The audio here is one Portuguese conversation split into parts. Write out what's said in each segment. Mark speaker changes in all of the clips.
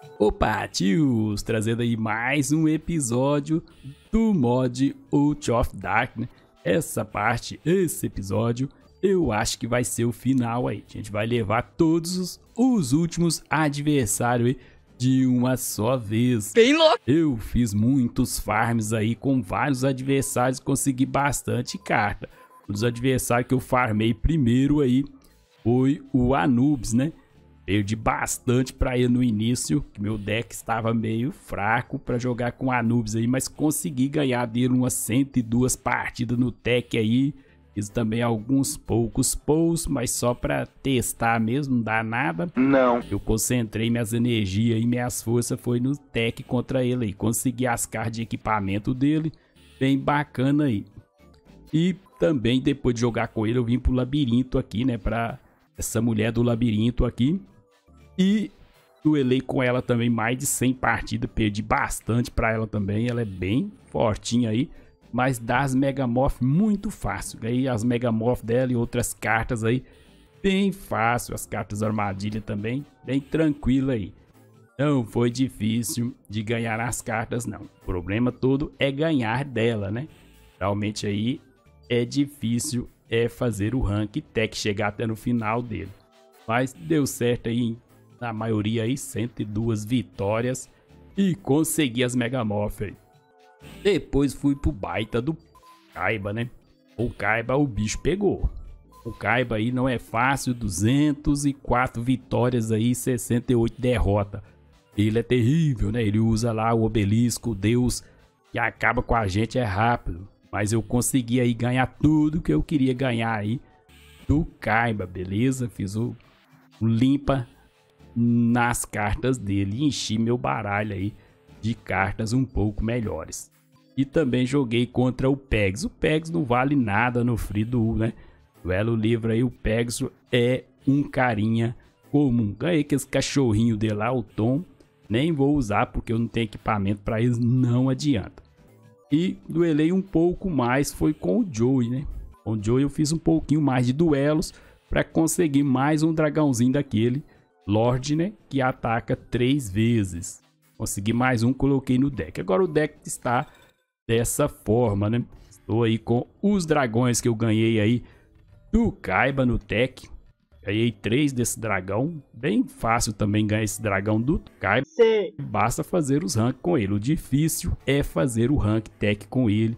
Speaker 1: Opa, tios! Trazendo aí mais um episódio do mod Out of Dark, né? Esse episódio, eu acho que vai ser o final aí. A gente vai levar todos os últimos adversários aí de uma só vez.
Speaker 2: Bem louco!
Speaker 1: Eu fiz muitos farms aí com vários adversários, consegui bastante carta. Um dos adversários que eu farmei primeiro aí foi o Anubis, né? Perdi bastante para ele no início, que meu deck estava meio fraco para jogar com Anubis aí, mas consegui ganhar dele umas 102 partidas no tech aí. Fiz também alguns poucos pulls, mas só para testar mesmo, não dá nada.
Speaker 3: Não.
Speaker 1: Eu concentrei minhas energias e minhas forças foi no tech contra ele aí. Consegui as cartas de equipamento dele, bem bacana aí. E também depois de jogar com ele eu vim pro labirinto aqui, né, para essa mulher do labirinto aqui. E duelei com ela também mais de 100 partidas, perdi bastante para ela também, ela é bem fortinha aí, mas dá as Megamorph muito fácil. Aí as Megamorph dela e outras cartas aí, bem fácil, as cartas armadilha também, bem tranquila aí. Não foi difícil de ganhar as cartas não, o problema todo é ganhar dela, né? Realmente aí é difícil fazer o rank tech, chegar até no final dele. Mas deu certo aí, na maioria aí, 102 vitórias e consegui as Megamorph aí. Depois fui pro baita do Kaiba, né? O Kaiba o bicho pegou. O Kaiba aí não é fácil, 204 vitórias aí, 68 derrotas. Ele é terrível, né? Ele usa lá o obelisco, o deus que acaba com a gente é rápido. Mas eu consegui aí ganhar tudo que eu queria ganhar aí do Kaiba, beleza? Fiz o limpa nas cartas dele e enchi meu baralho aí de cartas um pouco melhores. E também joguei contra o Pegasus. O Pegasus não vale nada no free duel, né? No elo livre aí o Pegasus é um carinha comum. Ganhei com esse cachorrinho dele lá, o Tom. Nem vou usar porque eu não tenho equipamento para eles, não adianta. E duelei um pouco mais, foi com o Joey, né? Com o Joey eu fiz um pouquinho mais de duelos para conseguir mais um dragãozinho daquele Lorde, né? Que ataca 3 vezes. Consegui mais um, coloquei no deck. Agora o deck está dessa forma, né? Estou aí com os dragões que eu ganhei aí do Kaiba no tech. Ganhei 3 desse dragão. Bem fácil também ganhar esse dragão do Kaiba.
Speaker 3: Sim.
Speaker 1: Basta fazer os rank com ele. O difícil é fazer o rank tech com ele.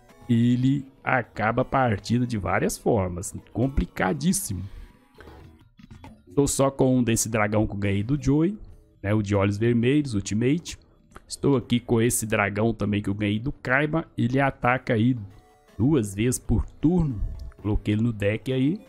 Speaker 1: Ele acaba a partida de várias formas. Complicadíssimo. Estou só com um desse dragão que eu ganhei do Joey, né, o de olhos vermelhos, Ultimate. Estou aqui com esse dragão também que eu ganhei do Kaiba. Ele ataca aí 2 vezes por turno. Coloquei ele no deck aí.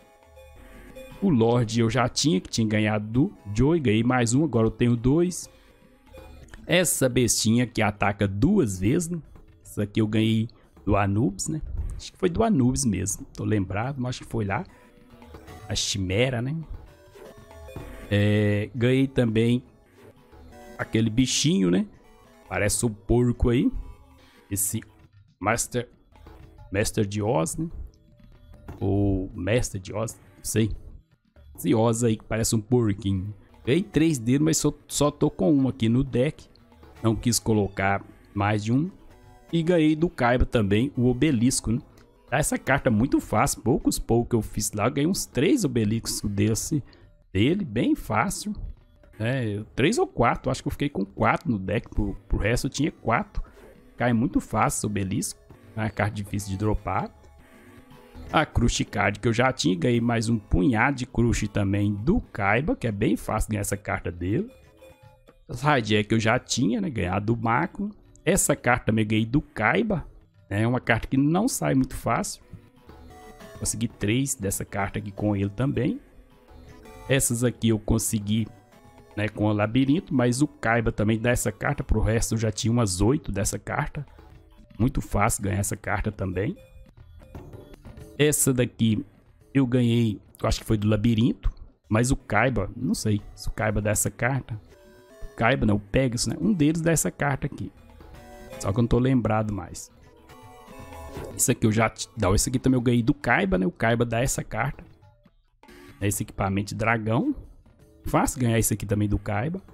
Speaker 1: O Lorde eu já tinha, que tinha ganhado do Joey. Ganhei mais um, agora eu tenho 2. Essa bestinha que ataca 2 vezes, né? Essa aqui eu ganhei do Anubis, né? Acho que foi do Anubis mesmo. Tô lembrado, mas acho que foi lá. A Chimera, né? Ganhei também aquele bichinho, né? Parece um porco aí. Esse Master de Oz, né? Ou Mestre de Oz, não sei. Esse Oz aí que parece um porquinho. Ganhei 3 dedos, mas só tô com um aqui no deck. Não quis colocar mais de um. E ganhei do Kaiba também o obelisco, né? Essa carta é muito fácil. Poucos que eu fiz lá. Ganhei uns 3 obeliscos dele, bem fácil. 3 ou 4, acho que eu fiquei com 4 no deck. Pro resto eu tinha 4. Cai muito fácil esse obelisco. É uma carta difícil de dropar. A Crush Card que eu já tinha, ganhei mais um punhado de Crush também do Kaiba, que é bem fácil ganhar essa carta dele. As Hijack que eu já tinha, né, ganhado do Mako. Essa carta também ganhei do Kaiba, é uma carta que não sai muito fácil. Consegui 3 dessa carta aqui com ele também. Essas aqui eu consegui, né, com o Labirinto, mas o Kaiba também dá essa carta. Pro resto eu já tinha umas 8 dessa carta. Muito fácil ganhar essa carta também. Essa daqui eu ganhei, eu acho que foi do Labirinto. Mas o Kaiba, não sei se o Kaiba dá essa carta. O Kaiba não, o Pegasus, né? Um deles dá essa carta aqui. Só que eu não tô lembrado mais. Isso aqui eu já... Não, esse aqui também eu ganhei do Kaiba, né? O Kaiba dá essa carta. Esse equipamento de dragão. Fácil ganhar esse aqui também do Kaiba.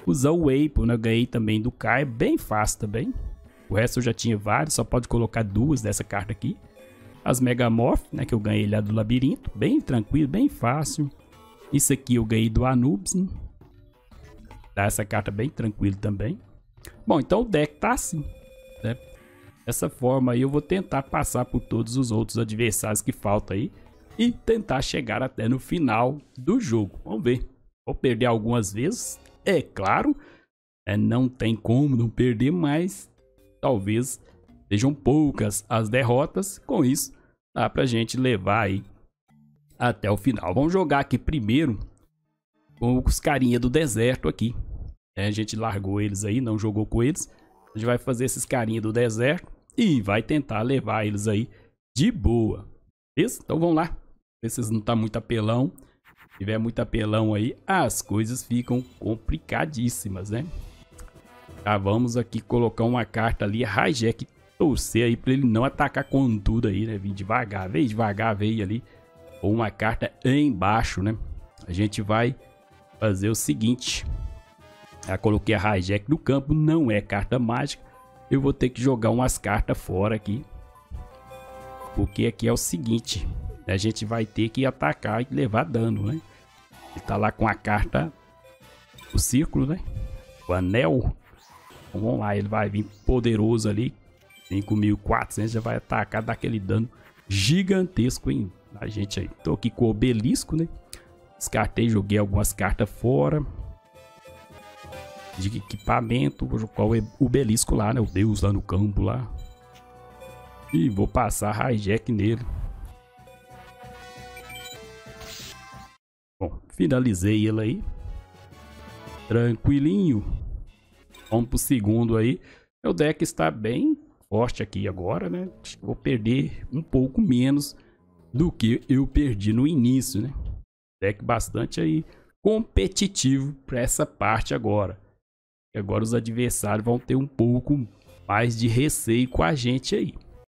Speaker 1: usar o Apple, né? Eu ganhei também do Kai, bem fácil também. O resto eu já tinha vários, só pode colocar 2 dessa carta aqui. As Megamorph, né? Que eu ganhei lá do Labirinto, bem tranquilo, bem fácil. Isso aqui eu ganhei do Anubis, né? Tá, essa carta bem tranquilo também. Bom, então o deck tá assim, né? Dessa forma aí eu vou tentar passar por todos os outros adversários que faltam aí e tentar chegar até no final do jogo. Vamos ver. Vou perder algumas vezes, é claro. Não tem como não perder, mas talvez sejam poucas as derrotas. Com isso, dá pra gente levar aí até o final. Vamos jogar aqui primeiro com os carinha do deserto aqui. A gente largou eles aí, não jogou com eles. A gente vai fazer esses carinha do deserto e vai tentar levar eles aí de boa. Beleza? Então vamos lá. Ver se não tá muito apelão. Se tiver muito apelão aí, as coisas ficam complicadíssimas, né? Tá, vamos aqui colocar uma carta ali, Hijack, torcer aí pra ele não atacar com tudo aí, né? Vem devagar, veio ali. Ou uma carta embaixo, né? A gente vai fazer o seguinte. Já coloquei a Hijack no campo, não é carta mágica. Eu vou ter que jogar umas cartas fora aqui. Porque aqui é o seguinte. A gente vai ter que atacar e levar dano, né? Ele tá lá com a carta, o círculo, né? O anel. Então vamos lá, ele vai vir poderoso ali. 5.400, já vai atacar, dar aquele dano gigantesco em a gente aí. Tô aqui com o obelisco, né? Descartei, joguei algumas cartas fora. De equipamento, vou jogar o obelisco lá, né? O deus lá no campo lá. E vou passar Hijack nele. Bom, finalizei ele aí. Tranquilinho. Vamos pro segundo aí. Meu deck está bem forte aqui agora, né? Vou perder um pouco menos do que eu perdi no início, né? Deck bastante aí competitivo para essa parte agora. E agora os adversários vão ter um pouco mais de receio com a gente aí.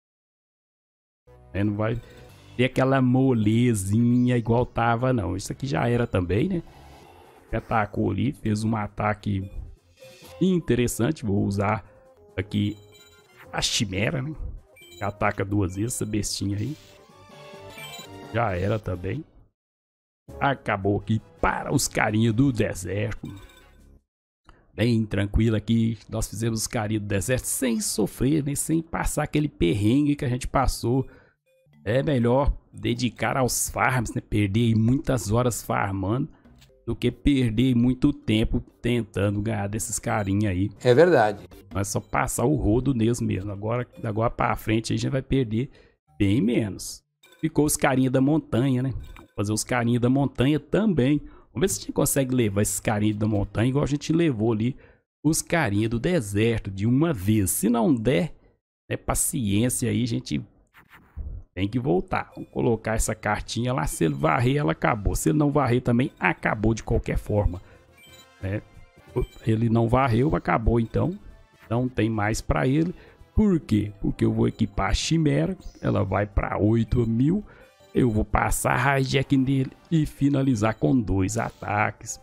Speaker 1: Não vai ter aquela molezinha igual tava, não. Isso aqui já era também, né? Atacou ali, fez um ataque interessante. Vou usar aqui a Chimera, né? Que ataca 2 vezes essa bestinha aí. Já era também. Acabou aqui para os carinhas do deserto. Bem tranquilo aqui. Nós fizemos os carinhas do deserto sem sofrer, né? Sem passar aquele perrengue que a gente passou. É melhor dedicar aos farms, né? Perder muitas horas farmando do que perder muito tempo tentando ganhar desses carinha aí.
Speaker 2: É verdade.
Speaker 1: É só passar o rodo neles mesmo. Agora para frente a gente vai perder bem menos. Ficou os carinha da montanha, né? Vou fazer os carinha da montanha também. Vamos ver se a gente consegue levar esses carinha da montanha igual a gente levou ali os carinha do deserto de uma vez. Se não der, é paciência aí, a gente tem que voltar. Vamos colocar essa cartinha lá. Se ele varrer, ela acabou. Se ele não varrer também, acabou de qualquer forma, né? Ele não varreu, acabou então. Não tem mais para ele. Por quê? Porque eu vou equipar a Chimera. Ela vai para 8.000. Eu vou passar a Hijack nele e finalizar com 2 ataques.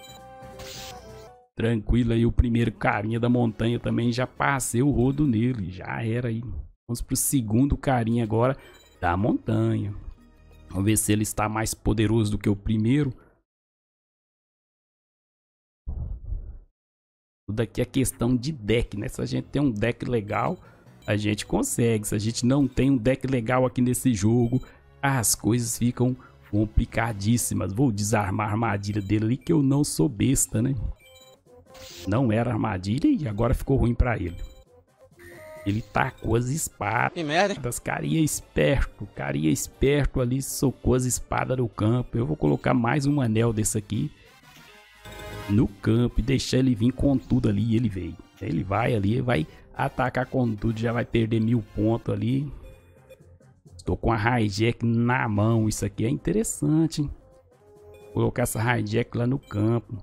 Speaker 1: Tranquilo aí, o primeiro carinha da montanha também já passei o rodo nele. Já era aí. Vamos pro segundo carinha agora da montanha. Vamos ver se ele está mais poderoso do que o primeiro. Tudo aqui é questão de deck, né? Se a gente tem um deck legal, a gente consegue. Se a gente não tem um deck legal aqui nesse jogo, as coisas ficam complicadíssimas. Vou desarmar a armadilha dele ali, que eu não sou besta, né? Não era armadilha e agora ficou ruim pra ele. Ele tacou as espadas.
Speaker 2: Que merda.
Speaker 1: Das carinha esperto ali, socou as espadas no campo. Eu vou colocar mais um anel desse aqui no campo e deixar ele vir com tudo ali. E ele veio. Ele vai ali, vai atacar com tudo, já vai perder 1000 pontos ali. Estou com a Hijack na mão. Isso aqui é interessante, hein? Vou colocar essa Hijack lá no campo.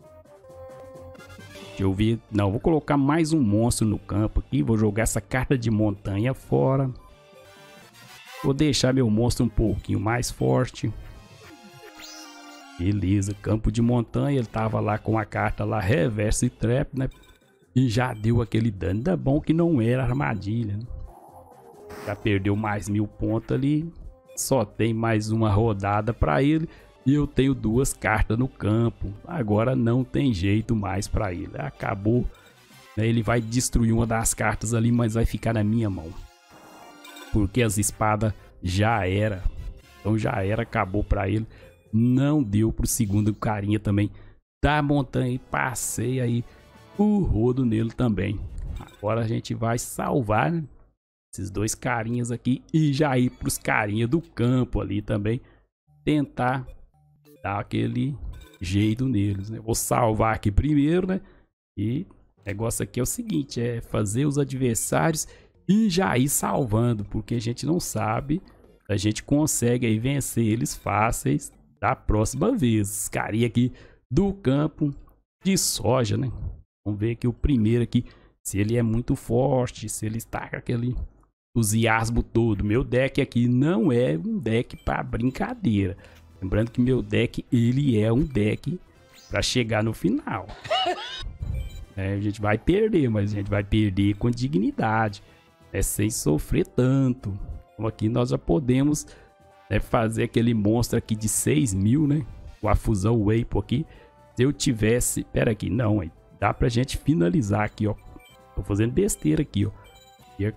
Speaker 1: Deixa eu ver. Não, vou colocar mais um monstro no campo aqui. Vou jogar essa carta de montanha fora. Vou deixar meu monstro um pouquinho mais forte. Beleza, campo de montanha, ele tava lá com a carta lá, Reverse Trap, né? E já deu aquele dano, ainda bom que não era armadilha, né? Já perdeu mais 1000 pontos ali, só tem mais uma rodada pra ele. E eu tenho 2 cartas no campo, agora não tem jeito mais pra ele, acabou, né? Ele vai destruir uma das cartas ali, mas vai ficar na minha mão. Porque as espadas já era, então já era, acabou pra ele. Não deu pro segundo carinha também da montanha e passei aí o rodo nele também. Agora a gente vai salvar, né, esses 2 carinhas aqui e já ir pros carinhas do campo ali também. Tentar dar aquele jeito neles, né? Vou salvar aqui primeiro, né? E o negócio aqui é o seguinte, é fazer os adversários e já ir salvando, porque a gente não sabe, a gente consegue aí vencer eles fáceis da próxima vez. Esse carinha aqui do campo de soja, né? Vamos ver aqui o primeiro aqui, se ele é muito forte, se ele está com aquele entusiasmo todo. Meu deck aqui não é um deck para brincadeira. Lembrando que meu deck, ele é um deck para chegar no final. A gente vai perder, mas a gente vai perder com dignidade, sem sofrer tanto. Então aqui nós já podemos, fazer aquele monstro aqui de 6.000, né? Com a fusão Wapo aqui. Se eu tivesse... Pera aqui, não, hein? Dá pra gente finalizar aqui, ó. Tô fazendo besteira aqui, ó. Ia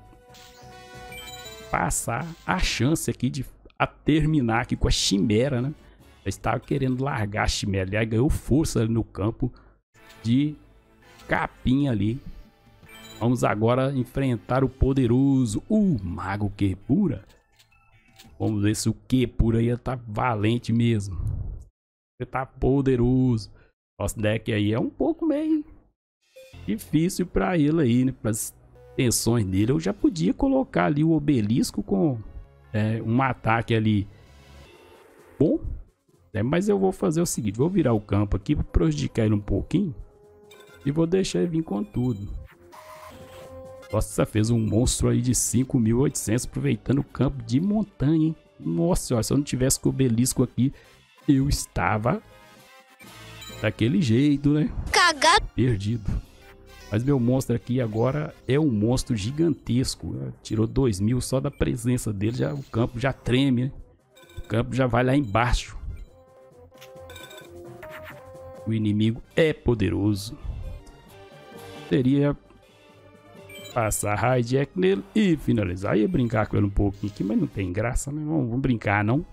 Speaker 1: passar a chance aqui de terminar aqui com a Chimera, né? Eu estava querendo largar a Chimera. Aliás, ganhou força ali no campo de capim ali. Vamos agora enfrentar o poderoso, o Mago Kepura. Vamos ver se o Kepura ia tá valente mesmo. Ele tá poderoso. Nosso deck aí é um pouco meio difícil para ele aí, né? Para as tensões dele. Eu já podia colocar ali o obelisco com um ataque ali bom, mas eu vou fazer o seguinte, vou virar o campo aqui para prejudicar ele um pouquinho e vou deixar ele vir com tudo. Nossa, fez um monstro aí de 5.800 aproveitando o campo de montanha, hein? Nossa, ó, se eu não tivesse com o obelisco aqui, eu estava daquele jeito, né? Cagado. Perdido. Mas meu monstro aqui agora é um monstro gigantesco. Tirou 2.000 só da presença dele. Já, o campo já treme, né? O campo já vai lá embaixo. O inimigo é poderoso. Seria passar hijack nele e finalizar. Ia brincar com ele um pouquinho aqui, mas não tem graça, né? Vamos brincar, não.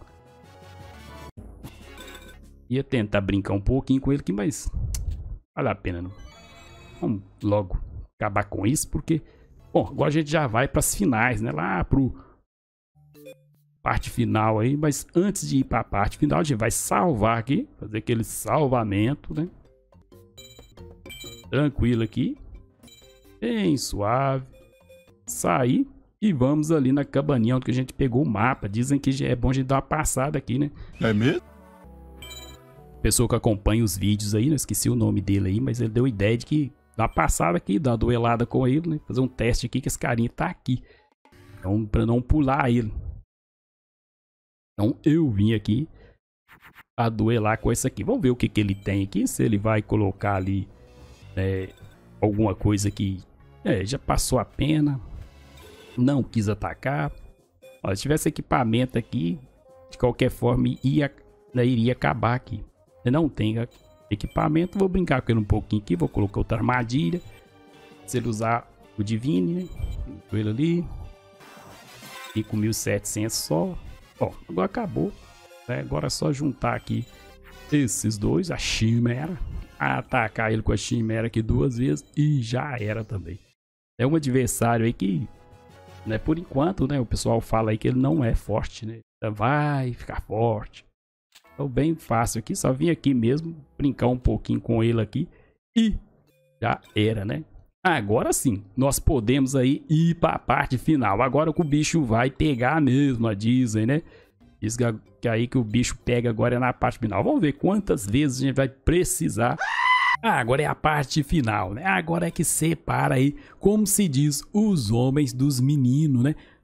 Speaker 1: Ia tentar brincar um pouquinho com ele aqui, mas vale a pena, não. Vamos logo acabar com isso, porque... Bom, agora a gente já vai para as finais, né? Lá pro parte final aí. Mas antes de ir para a parte final, a gente vai salvar aqui. Fazer aquele salvamento, né? Tranquilo aqui. Bem suave. Sair e vamos ali na cabaninha onde a gente pegou o mapa. Dizem que já é bom a gente dar uma passada aqui, né? É mesmo? Pessoa que acompanha os vídeos aí, não esqueci o nome dele aí, mas ele deu a ideia de que dá uma passada aqui, dar uma duelada com ele, né? Fazer um teste aqui que esse carinha tá aqui. Então, pra não pular ele. Então, eu vim aqui a duelar com esse aqui. Vamos ver o que ele tem aqui, se ele vai colocar ali alguma coisa que já passou a pena. Não quis atacar. Ó, se tivesse equipamento aqui, de qualquer forma, iria acabar aqui. Eu não tenho equipamento, vou brincar com ele um pouquinho aqui. Vou colocar outra armadilha. Se ele usar o Divine, né? Com ele ali. E com 1.700 só. Ó, agora acabou. Né? Agora é só juntar aqui esses dois, a Chimera. Atacar ele com a Chimera aqui 2 vezes e já era também. É um adversário aí que, né, por enquanto, né, o pessoal fala aí que ele não é forte, né? Vai ficar forte. Então bem fácil aqui, só vim aqui mesmo brincar um pouquinho com ele aqui e já era, né? Agora sim, nós podemos aí ir para a parte final. Agora que o bicho vai pegar mesmo, dizem, né? Diz que aí que o bicho pega agora é na parte final. Vamos ver quantas vezes a gente vai precisar. Agora é a parte final, né? Agora é que separa aí, como se diz, os homens dos meninos, né?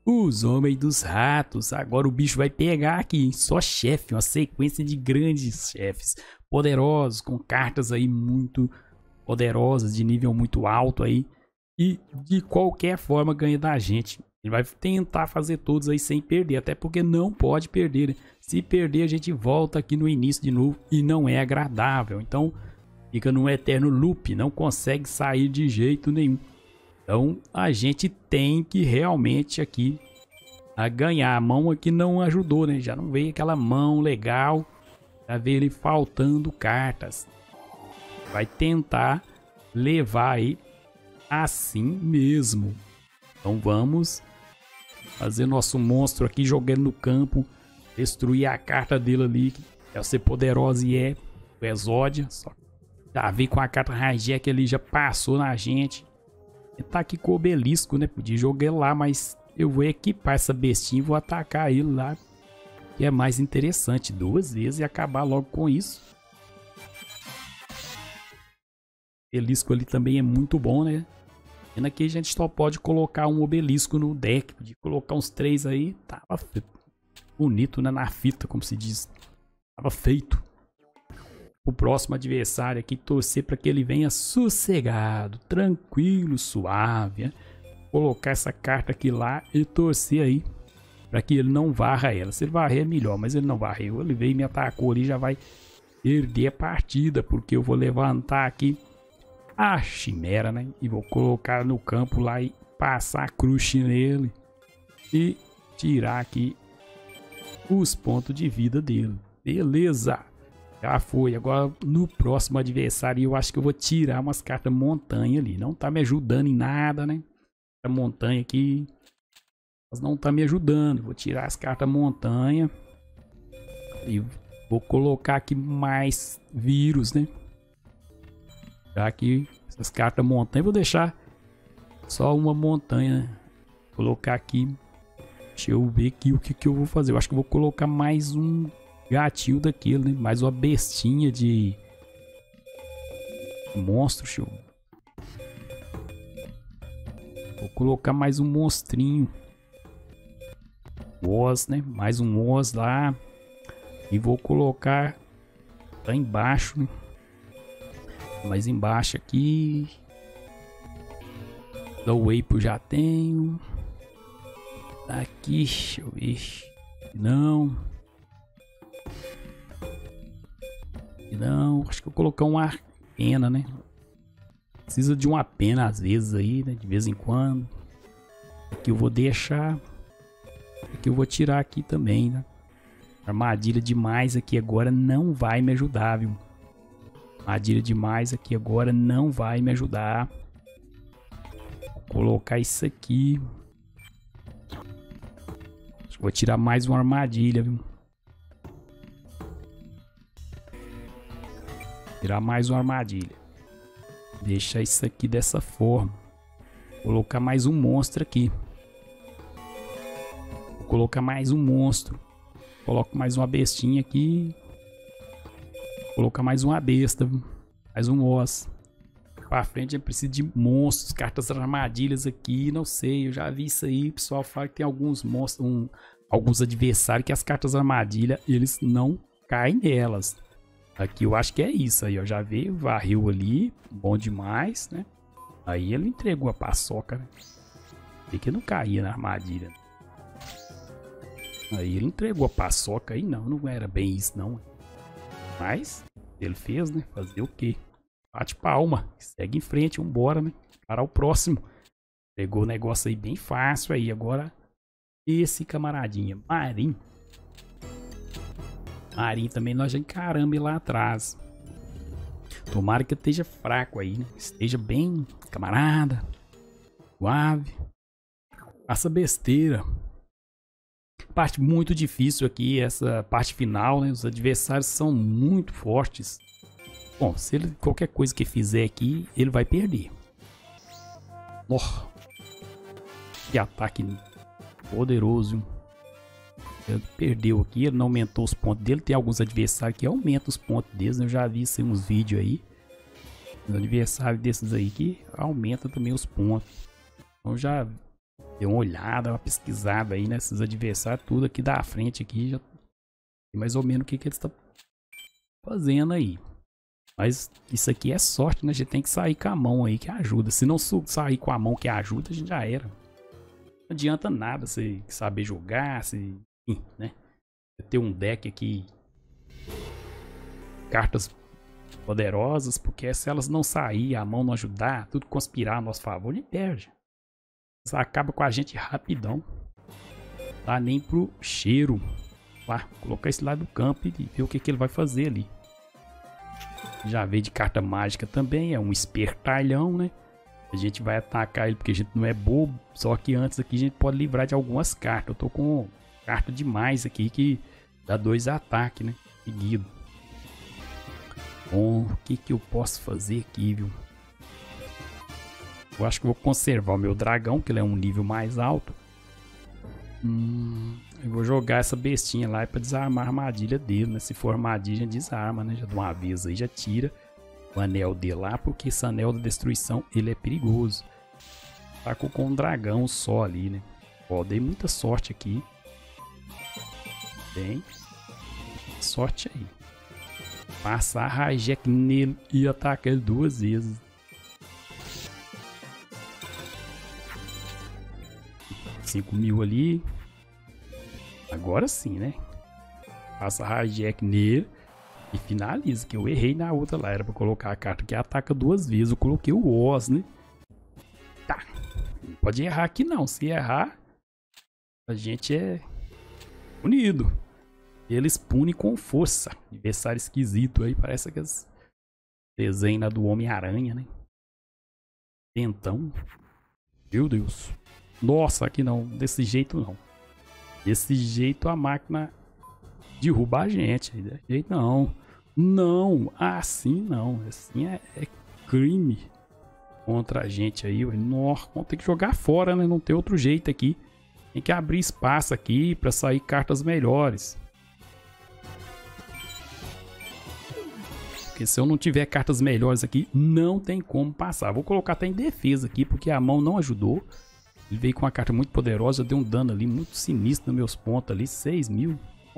Speaker 1: Os Homens dos Ratos. Agora o bicho vai pegar aqui, hein? Só chefe, uma sequência de grandes chefes poderosos, com cartas aí muito poderosas, de nível muito alto aí. E de qualquer forma ganha da gente. Ele vai tentar fazer todos aí sem perder, até porque não pode perder, né? Se perder a gente volta aqui no início de novo e não é agradável. Então fica num eterno loop, não consegue sair de jeito nenhum. Então a gente tem que realmente aqui a ganhar. A mão aqui não ajudou, né? Já não veio aquela mão legal. Já veio ele faltando cartas. Vai tentar levar aí assim mesmo. Então vamos fazer nosso monstro aqui, jogando no campo. Destruir a carta dele ali. Que é ser poderosa e é o Exódia. Só já veio com a carta Hijack ali, já passou na gente. Ele tá aqui com o obelisco, né? Podia jogar ele lá, mas eu vou equipar essa bestinha e vou atacar ele lá. Que é mais interessante. 2 vezes e acabar logo com isso. O obelisco ali também é muito bom, né? Pena que a gente só pode colocar um obelisco no deck. Podia colocar uns 3 aí. Tava bonito, né? Na fita, como se diz. Tava feito. O próximo adversário aqui, torcer para que ele venha sossegado, tranquilo, suave, né? Colocar essa carta aqui lá e torcer aí para que ele não varra ela. Se ele varrer é melhor, mas ele não varreu. Ele veio e me atacou ali, já vai perder a partida, porque eu vou levantar aqui a Chimera, né? E vou colocar no campo lá e passar a crush nele e tirar aqui os pontos de vida dele. Beleza! Já foi. Agora no próximo adversário eu acho que eu vou tirar umas cartas montanha ali. Não tá me ajudando em nada, né? A montanha aqui, mas não tá me ajudando. Vou tirar as cartas montanha e vou colocar aqui mais vírus, né? Já que essas cartas montanha, vou deixar só uma montanha, né? Colocar aqui. Deixa eu ver aqui o que eu vou fazer. Eu acho que eu vou colocar mais um gatinho daquele, né? Mais uma bestinha de monstro, show. Vou colocar mais um monstrinho. Oz, né? Mais um Oz lá. E vou colocar lá embaixo, né? Mais embaixo aqui. Da Wapo já tenho. Aqui, deixa eu ver. Não. Não, acho que eu vou colocar uma pena, né? Precisa de uma pena às vezes aí, né? De vez em quando. Aqui eu vou deixar. Aqui eu vou tirar aqui também, né? Armadilha demais aqui agora não vai me ajudar, viu? Armadilha demais aqui agora não vai me ajudar. Vou colocar isso aqui. Acho que vou tirar mais uma armadilha, viu? Tirar mais uma armadilha. Deixar isso aqui dessa forma. Colocar mais um monstro aqui. Vou colocar mais um monstro. Coloco mais uma bestinha aqui. Vou colocar mais uma besta. Mais um osso. Pra frente eu preciso de monstros. Cartas armadilhas aqui. Não sei, eu já vi isso aí. O pessoal fala que tem alguns monstros. Alguns adversários que as cartas armadilha eles não caem nelas. Aqui eu acho que é isso aí, ó. Já veio, varreu ali. Bom demais, né? Aí ele entregou a paçoca, né? E que não caía na armadilha. Aí ele entregou a paçoca aí. Não era bem isso, não. Mas ele fez, né? Fazer o quê? Bate palma. Segue em frente, vambora, né? Para o próximo. Pegou o negócio aí bem fácil aí. Agora, esse camaradinha, Marim. Marim também nós já encaramos lá atrás. Tomara que esteja fraco aí, né? Esteja bem, camarada. Suave. Faça besteira. Parte muito difícil aqui, essa parte final, né? Os adversários são muito fortes. Bom, se ele, qualquer coisa que fizer aqui, ele vai perder. Oh, que ataque poderoso. Ele perdeu aqui, ele não aumentou os pontos dele. Tem alguns adversários que aumentam os pontos deles, né? Eu já vi isso em uns vídeos aí. Os adversários desses aí que aumenta também os pontos. Então já Dê uma olhada, uma pesquisada aí nesses adversários, tudo aqui da frente aqui, já tem mais ou menos o que eles estão fazendo aí. Mas isso aqui é sorte, né? A gente tem que sair com a mão aí que ajuda. Se não sair com a mão que ajuda, a gente já era. Não adianta nada você saber jogar, né? Você ter um deck aqui, cartas poderosas, porque se elas não sair, a mão não ajudar, tudo conspirar a nosso favor, a gente perde. Isso acaba com a gente rapidão. Dá nem pro cheiro. Lá, colocar esse lá do campo e ver o que ele vai fazer ali. Já veio de carta mágica também, é um espertalhão, né? A gente vai atacar ele porque a gente não é bobo. Só que antes aqui a gente pode livrar de algumas cartas. Eu tô com carta demais aqui que dá 2 ataques, né? Seguido. Bom, o que eu posso fazer aqui, viu? Eu acho que vou conservar o meu dragão, que ele é um nível mais alto. Eu vou jogar essa bestinha lá pra desarmar a armadilha dele, né? Se for armadilha, desarma, né? Já de uma vez aí, já tira o anel dele lá, porque esse anel da destruição, ele é perigoso. Tá com um dragão só ali, né? Ó, dei muita sorte aqui. Bem, sorte aí. Passar a hijack nele e atacar ele 2 vezes. 5.000 ali. Agora sim, né? Passa a hijack nele e finaliza. Que eu errei na outra lá. Era pra colocar a carta que ataca 2 vezes. Eu coloquei o Oz, né? Tá. Não pode errar aqui não. Se errar, a gente é punido. Eles punem com força. Adversário esquisito aí. Parece aqueles desenhos do Homem-Aranha, né? Tentão. Meu Deus. Nossa, aqui não. Desse jeito não. Desse jeito a máquina derruba a gente. Desse jeito não. Não. Assim não. Assim é crime contra a gente aí. Nossa, vamos ter que jogar fora, né? Não tem outro jeito aqui. Tem que abrir espaço aqui para sair cartas melhores. Porque se eu não tiver cartas melhores aqui, não tem como passar. Vou colocar até em defesa aqui, porque a mão não ajudou. Ele veio com uma carta muito poderosa, deu um dano ali muito sinistro nos meus pontos ali, 6.000. Oh.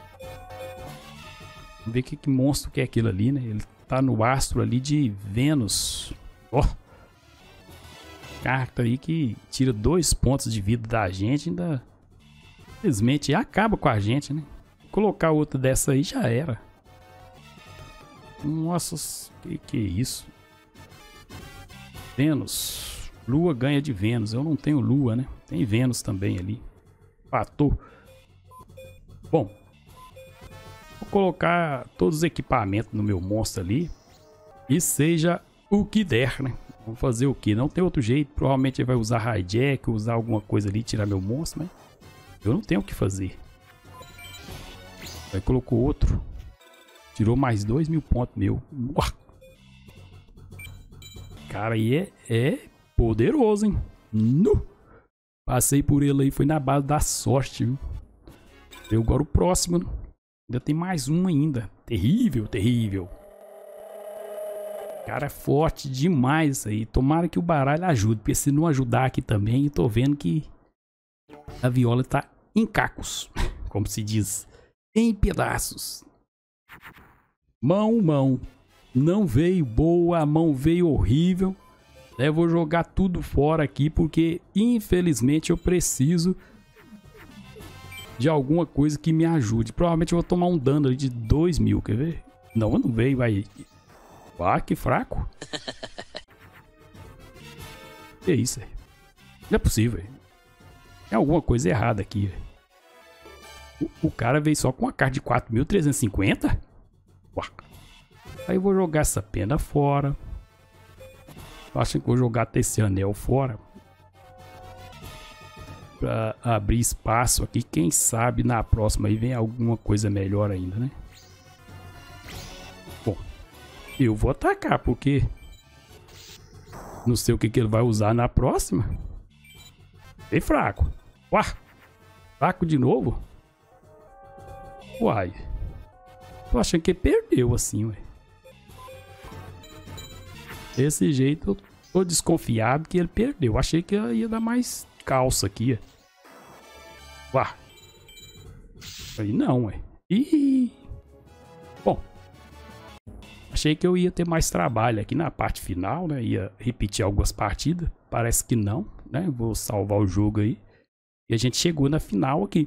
Speaker 1: Vamos ver que monstro que é aquilo ali, né? Ele tá no astro ali de Vênus. Ó. Oh. Carta aí que tira 2 pontos de vida da gente, ainda simplesmente acaba com a gente, né? Colocar outra dessa aí já era. Nossa, que é isso? Vênus. Lua ganha de Vênus. Eu não tenho Lua, né? Tem Vênus também ali. Patou. Bom. Vou colocar todos os equipamentos no meu monstro ali. E seja o que der, né? Vamos fazer o que? Não tem outro jeito. Provavelmente ele vai usar hijack, usar alguma coisa ali, tirar meu monstro, mas eu não tenho o que fazer. Aí colocou outro. Tirou mais 2.000 pontos meu. Uau. Cara, aí é poderoso, hein? Passei por ele aí, foi na base da sorte, viu? Eu agora o próximo, né? Ainda tem mais um ainda. Terrível, terrível. Cara, é forte demais isso aí. Tomara que o baralho ajude, porque se não ajudar aqui também, eu tô vendo que a viola tá em cacos, como se diz, em pedaços. Mão. Não veio boa, a mão veio horrível. Eu vou jogar tudo fora aqui, porque infelizmente eu preciso de alguma coisa que me ajude. Provavelmente eu vou tomar um dano ali de 2.000, quer ver? Não veio, vai. Ah, que fraco. Que isso, velho? Não é possível, velho. Tem alguma coisa errada aqui, velho. O cara veio só com uma carta de 4.350? Aí eu vou jogar essa pena fora. Acho que vou jogar até esse anel fora. Pra abrir espaço aqui. Quem sabe na próxima aí vem alguma coisa melhor ainda, né? Bom, eu vou atacar porque não sei o que ele vai usar na próxima. Bem fraco. Uá, fraco de novo? Uai. Tô achando que ele perdeu assim, ué. Desse jeito eu tô desconfiado que ele perdeu. Achei que ia dar mais calça aqui, ó. Uá. Falei, não, ué. Ih. Bom. Achei que eu ia ter mais trabalho aqui na parte final, né? Ia repetir algumas partidas. Parece que não, né? Vou salvar o jogo aí. E a gente chegou na final aqui.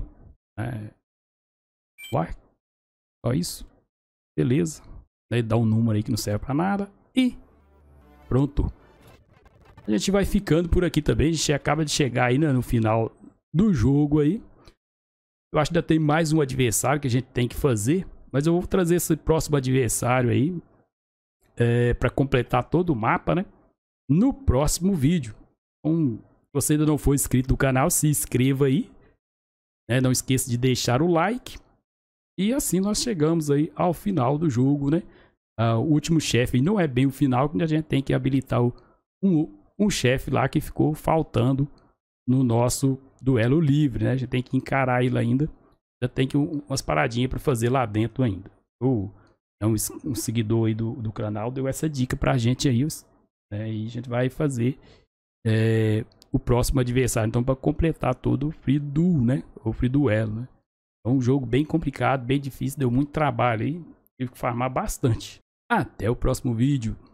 Speaker 1: Uai. Só isso. Beleza. Daí dá um número aí que não serve pra nada. E pronto. A gente vai ficando por aqui também. A gente acaba de chegar aí, né, no final do jogo aí. Eu acho que ainda tem mais um adversário que a gente tem que fazer. Mas eu vou trazer esse próximo adversário aí. Para completar todo o mapa, né? No próximo vídeo. Então, se você ainda não for inscrito no canal, se inscreva aí. Né? Não esqueça de deixar o like. E assim nós chegamos aí ao final do jogo, né? O último chefe não é bem o final, que a gente tem que habilitar um chefe lá que ficou faltando no nosso duelo livre, né? A gente tem que encarar ele ainda. Já tem que umas paradinhas para fazer lá dentro ainda. Um seguidor aí do canal deu essa dica pra gente aí, né? E a gente vai fazer o próximo adversário, então, para completar todo o free duel, né? O free duelo, né? É um jogo bem complicado, bem difícil, deu muito trabalho aí, tive que farmar bastante. Até o próximo vídeo.